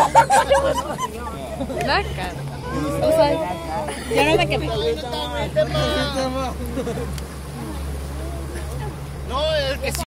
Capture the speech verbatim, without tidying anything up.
Nácar. O sea, yo no me quemé. No, es que